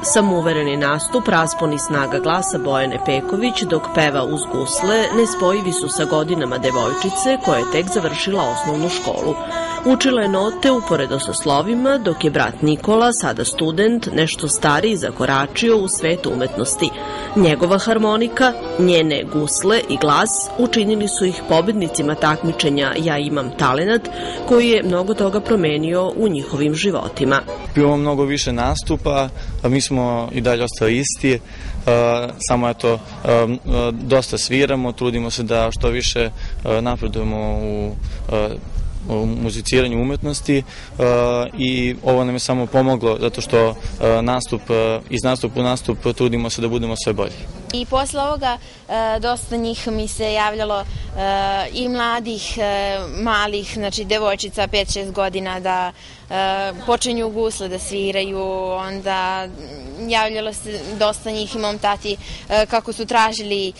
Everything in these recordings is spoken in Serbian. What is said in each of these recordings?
Samouvereni nastup, raspon i snaga glasa Bojane Peković dok peva uz gusle nespojivi su sa godinama devojčice koja je tek završila osnovnu školu. Učila je note uporedo sa slovima, dok je brat Nikola, sada student, nešto stariji, zakoračio u svet umetnosti. Njegova harmonika, njene gusle i glas učinili su ih pobednicima takmičenja Ja imam talenat, koji je mnogo toga promenio u njihovim životima. Bilo mnogo više nastupa, mi smo i dalje ostali isti, samo eto, dosta sviramo, trudimo se da što više napredujemo u muziciranju umetnosti i ovo nam je samo pomoglo zato što iz nastupa u nastup trudimo se da budemo sve bolji. I posle ovoga dosta njih mi se javljalo i mladih, malih, znači devojčica 5-6 godina da počinju gusle da sviraju, onda javljalo se dosta njih i mom tati kako su tražili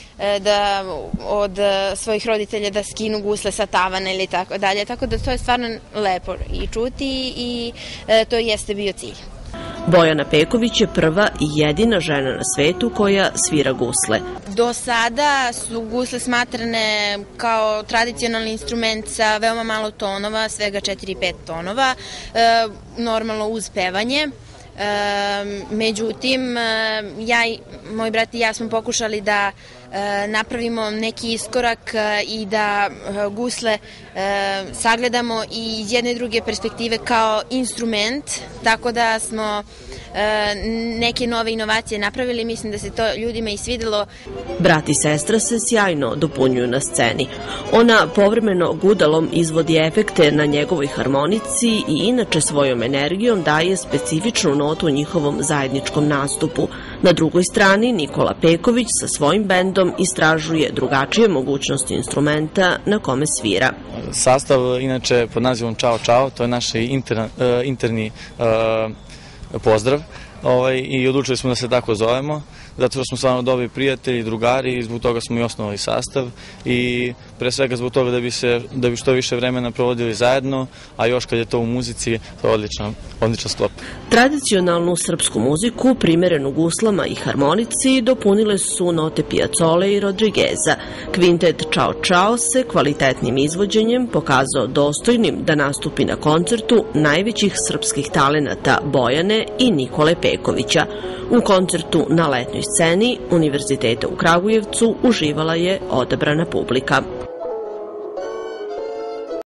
od svojih roditelja da skinu gusle sa tavana ili tako dalje, tako da to je stvarno lepo i čuti i to jeste bio cilj. Bojana Peković je prva i jedina žena na svetu koja svira gusle. Do sada su gusle smatrane kao tradicionalni instrument sa veoma malo tonova, svega 4-5 tonova, normalno uz pevanje. Međutim, moj brat i ja smo pokušali da napravimo neki iskorak i da gusle sagledamo i iz jedne i druge perspektive kao instrument, tako da smo neke nove inovacije napravili, mislim da se to ljudima i svidelo. Brat i sestra se sjajno dopunjuju na sceni. Ona povremeno gudalom izvodi efekte na njegovoj harmonici i inače svojom energijom daje specifičnu notu njihovom zajedničkom nastupu. Na drugoj strani Nikola Peković sa svojim bendom istražuje drugačije mogućnosti instrumenta na kome svira. Sastav inače pod nazivom Ćao Ćao, to je naš interni pozdrav i odlučili smo da se tako zovemo, zato što smo stvarno dobri prijatelji, drugari i zbog toga smo i osnovali sastav i pre svega zbog toga da bi što više vremena provodili zajedno, a još kad je to u muzici, to je odličan sklop. Tradicionalnu srpsku muziku, primerenu guslama i harmonici, dopunile su note Piacole i Rodrigeza. Kvintet Ćao Ćao se kvalitetnim izvođenjem pokazao dostojnim da nastupi na koncertu najvećih srpskih talenata Bojane i Nikole Pekovića. U koncertu na letnjoj sceni Univerziteta u Kragujevcu uživala je odabrana publika.